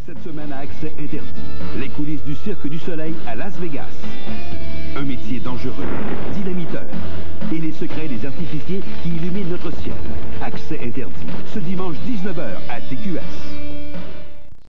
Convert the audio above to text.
Cette semaine à accès interdit. Les coulisses du Cirque du Soleil à Las Vegas. Un métier dangereux, dynamiteur. Et les secrets des artificiers qui illuminent notre ciel. Accès interdit. Ce dimanche 19h à TQS.